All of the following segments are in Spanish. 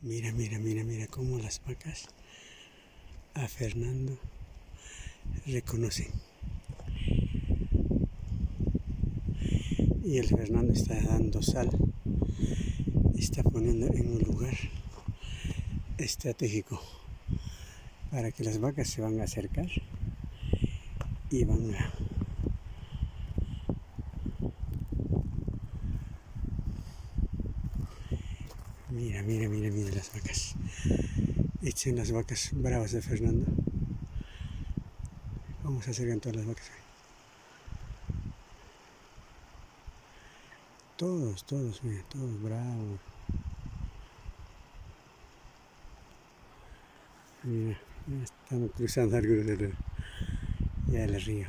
Mira, mira, mira, mira cómo las vacas a Fernando reconocen. Y el Fernando está dando sal, está poniendo en un lugar estratégico para que las vacas se van a acercar y van a mira, mira, mira, mira las vacas. Estas son las vacas bravas de Fernando. Vamos a acercar todas las vacas. Todos, mira, todos bravos. Mira, ya estamos cruzando algunos del río.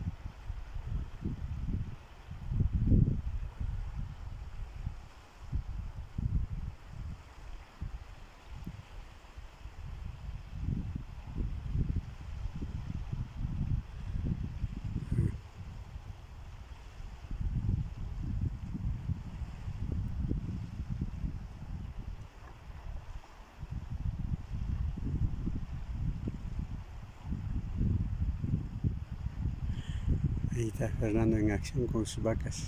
Ahí está Fernando en acción con sus vacas.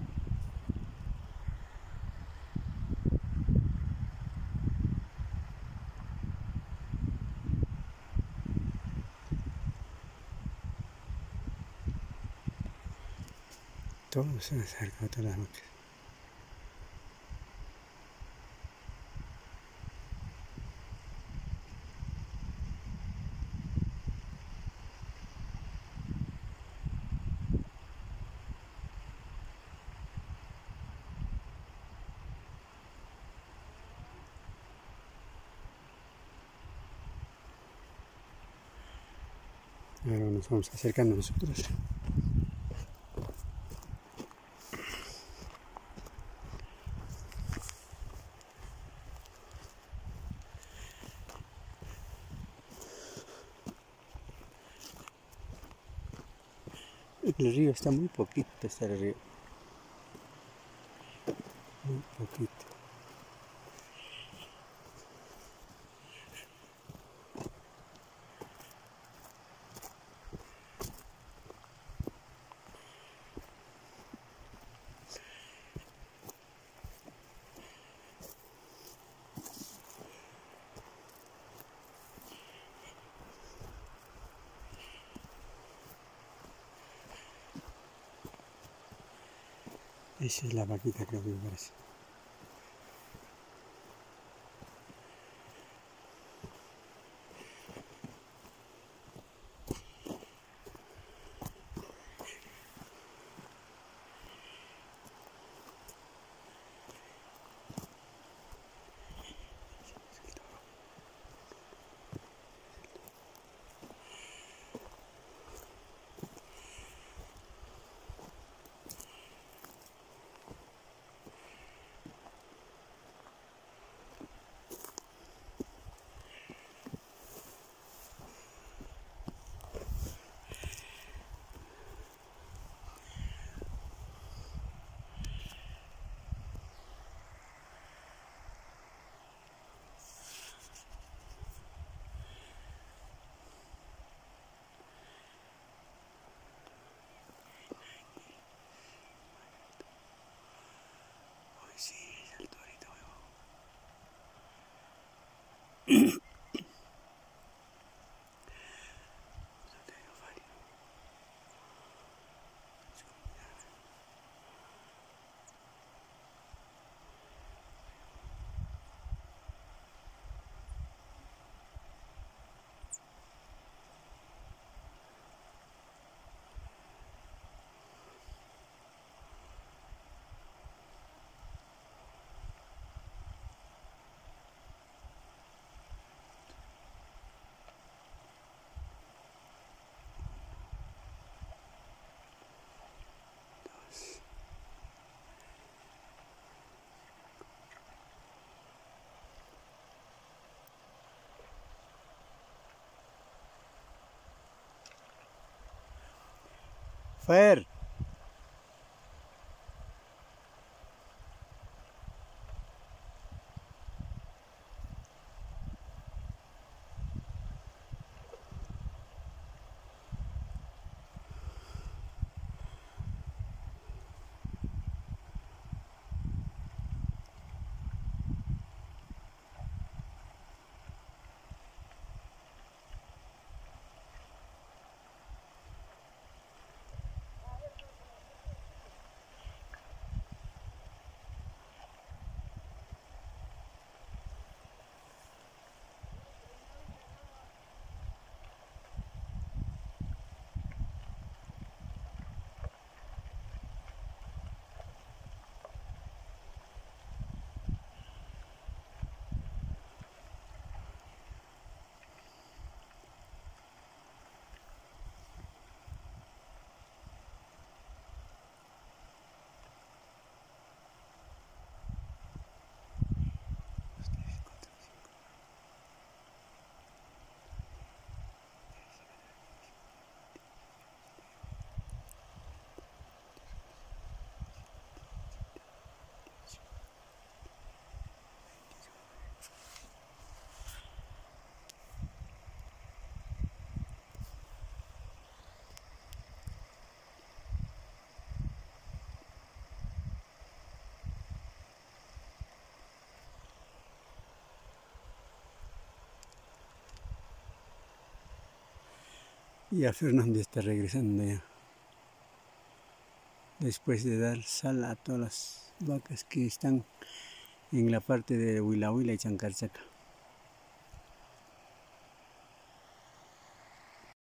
Todos se han acercado, todas las vacas. Ahora nos vamos acercando nosotros. El río está muy poquito, está el río. Muy poquito. Esa es la vaquita, creo que me parece. Sí, es el torito, Fer. Ya Fernando está regresando ya. Después de dar sal a todas las vacas que están en la parte de Huila Huila y Chancarchaca.